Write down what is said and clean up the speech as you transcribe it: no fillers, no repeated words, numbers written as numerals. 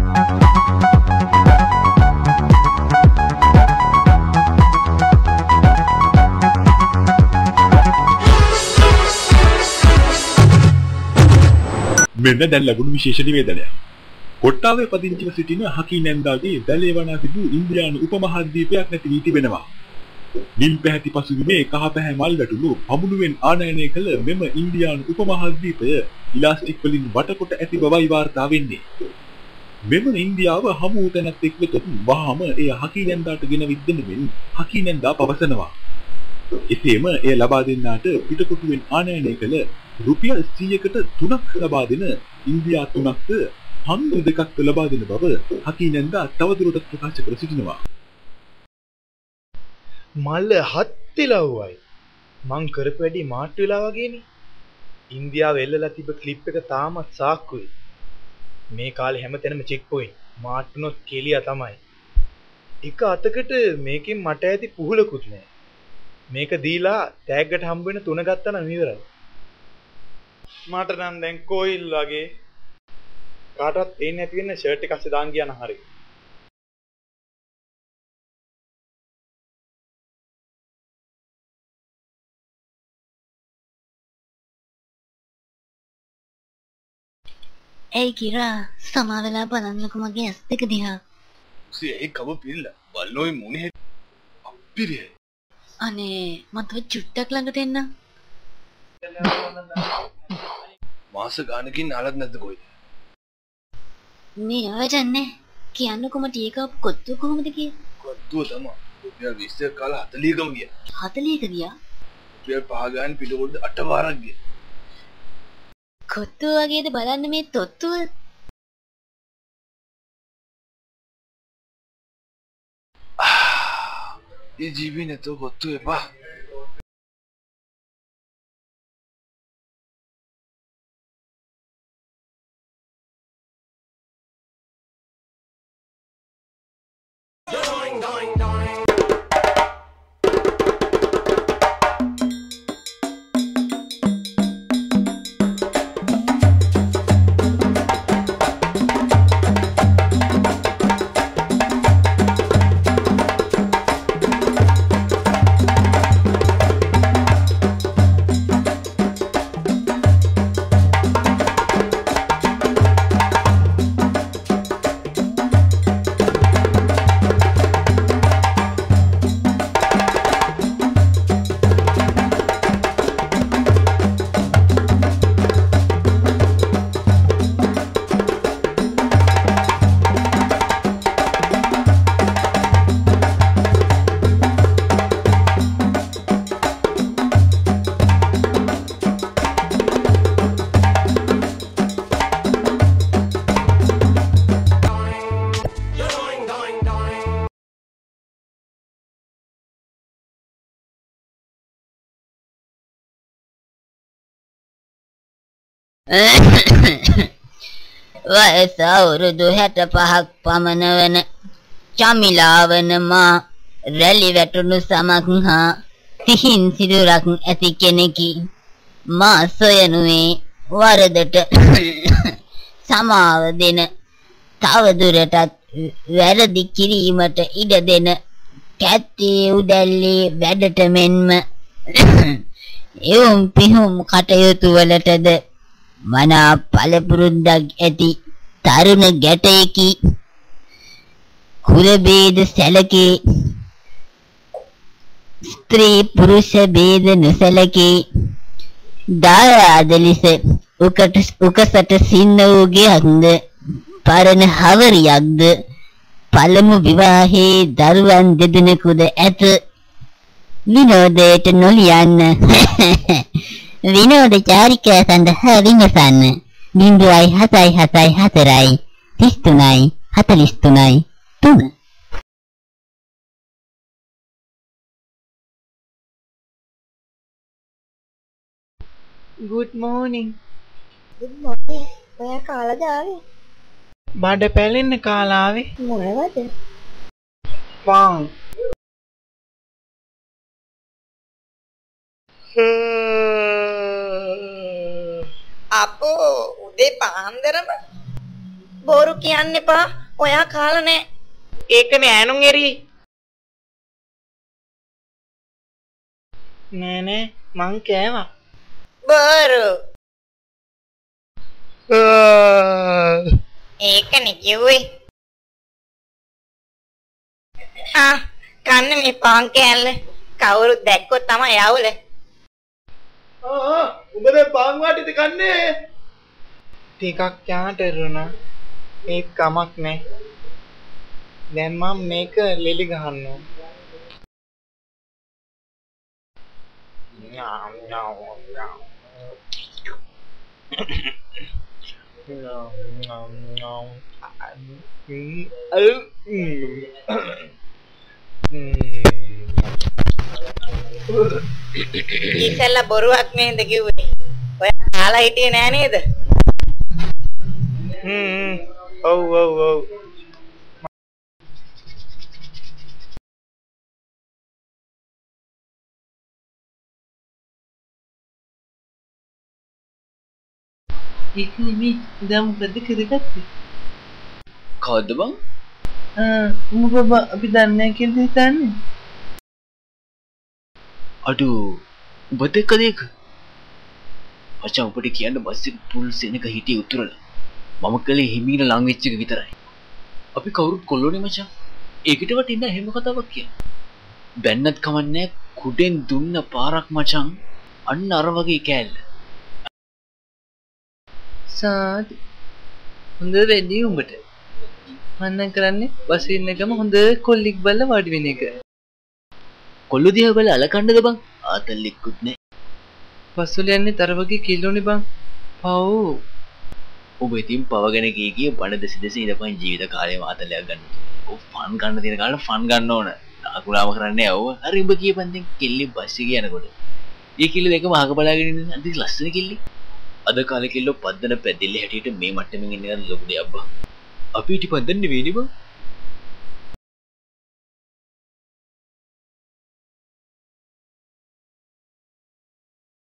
මෙන්න දැන් ලැබුණු විශේෂ නිවේදනය. කොට්ටාවේ පදිංචිව සිටින හකී නැන්දාගේ දැලේ වනා තිබූ ඉන්දියානු උපමහද්වීපයක් නැති වී තිබෙනවා. නිල් පැහැති පසුබිමේ කහ පැහැ මල් වැටුණු පමුණුවෙන් ආනයනය කළ මෙම ඉන්දියානු උපමහද්වීපය ඉලාස්ටික් වලින් වටකොට ඇති බවයි වාර්තා වෙන්නේ. මෙම ඉන්දියාව හමු වූ තැනත් එක් වෙතත් වහාම එය හකී නැන්දාට ගෙන විද්දෙනමින් හකී නැන්දා පවසනවා. එසේම එය ලබා දෙන්නාට පිටකොටුවෙන් ආනයනය කළ රුපියල් 100කට 3ක් ලබා දෙන ඉන්දියා 3ක්ද පන්දු 2ක්ද ලබා දෙන බව හකී නැන්දා තවදුරටත් ප්‍රකාශ කර සිටිනවා. මල්ල හත්තිලව්වයි මං කරපු වැඩි මාට්ටු වෙලා වගේනේ. ඉන්දියාව එල්ලලා තිබ්බ ක්ලිප් එක තාමත් සාක්කුයි. මේ කාලේ හැමතැනම චෙක් පොයින්ට් මාට්ටුනොත් කෙලියා තමයි. එක අතකට මේකෙන් මට ඇති පුහුලකුත් නෑ. මේක දීලා ටැග්ගට හම්බ වෙන 3 ගත්තා නම් ඉවරයි. මට නම් දැන් කොයිල් වගේ කාටවත් පේන්නේ නැති වෙන ෂර්ට් එක අස්සේ දාන් ගියා නම් හරි. ඒ කිරා සමාවෙලා බලන්නකෝ මගේ ඇස් දෙක දිහා. ඒ කව පිළිලා බල්ලෝයි මුනේ අප්පිරිය. අනේ මට චුට්ටක් ළඟට එන්න. මාස ගානකින් අලත් නැද්ද කොයිද? මේ අවජන්නේ කියන්නකො මට ඒක කොත්තු කොහොමද කියේ? කොත්තුව තමයි. රුපියල් 20ක් කාලා 40කම ගියා. 40ක ගියා? රුපියල් 5 ගාන පිටකොඩ 8 වාරක් ගියා. කොත්තු වගේද බලන්න මේ තොත්තුව. ඒ ජීවි නැතෝ කොත්තු එපා. වයස අවුරුදු 65ක් පමණ වන චමිලාවන මා රැලි වැටුණු සමක් හා සිහින් සිදුරක් ඇති කෙනෙකි. මා සොයනුවේ වරදට සමාව දෙන තවදුරටත් වැරදි කිරීමට ඉඩ දෙන කැත්තේ උදැල්ලේ වැඩට මෙන්ම එවුම් පිහුම් කටයුතු වලටද මනා පළපුරුද්දක් ඇති තරුණ ගැටයෙකි. කුල ભેද සැලකේ, ස්ත්‍රී පුරුෂ ભેද නොසැලකේ, දායාද ලෙස උකසට සින්න වූගයක්ද පරණ හවරියක්ද පළමු විවාහේ දරුවන් දෙදෙනෙකුද ඇත. විනෝදයට නොලියන්න විනෝද චාරිකා සඳහා විමසන්න 0774 33 43 3. Good morning. Good morning. ඔයා කාලාද ආවේ? බඩ පැලෙන්න කාලා ආවේ. මොනවද? පාන්. අපෝ උදේ පාන්දරම බොරු කියන්න එපා. ඔයා කාලා නෑ. ඒකනේ ඈනුන් එරි. නෑ නෑ මං කෑවා. බොරු. ඒකනේ කිව්වේ. කන්න මේ පාන් කෑල්ල. කවුරුත් දැක්කොත් තමයි යවුල. උඹ දැන් පාන් වාටිද කන්නේ? ටිකක් යාට එරුණා. ඒක කමක් නෑ. දැන් මම මේක ලෙලි ගහනවා. ඉතල බොරුවක් නේද කිව්වේ? ඔයා කාලා හිටියේ නෑ නේද? ඔව්. ඒක නෙමෙයි දැන් මොකද කරගත්තේ? කවද්ද බං? උඹ බබා අපි දන්නේ නැහැ කියලා හිතන්නේ. අඩු උඹත් එක්ක දෙක. මචං උඹට කියන්න බස් එක පුල් සෙනක හිටියේ උතුරල. මම කලේ හිමීන ලං වෙච්ච එක විතරයි. අපි කවුරුත් කොල්ලෝනේ මචං. ඒකට වටින්න එහෙම කතාවක් කියන්න. බැන්නත් කමන්නේ කුඩෙන් දුන්න පාරක් මචං. අන්න අර වගේ කෑල්ල. සාදු. හොඳ රෙඩි උඹට. මම කරන්නේ බස් ඉන්නකම හොඳ කොල්ලික් බල්ල වාඩි වෙන එක. කොල්ලෝ දිහා බලලා අලකන්නද බං? ආතල්ලිකුත් නෑ. බස් වල යන්නේ තර වගේ කිල්ලෝනේ බං. පව්. ඔබ ඉතින් පවගෙන ගිය බණ දෙස ඉඳපන් ජීවිත කාලයම ආතල්ලයක් ගන්න. ඔව් ෆන් ගන්න තියෙන කාලේ ෆන් ගන්න ඕන. අකුලාම කරන්නේ යව. හරි උඹ කියපන් දැන් කෙල්ලි බස් එකේ යනකොට. මේ කිල්ල දෙකම අහක බලාගෙන ඉන්න අන්ති ලස්සන කිල්ලි. අද කාලේ කිල්ලෝ පද්දන පැදිල්ල හැටියට මේ මට්ටමින් ඉන්න එක ලොකු දෙයක් බං. අපි ඉටි පද්දන්නේ වෙන්නේ බං.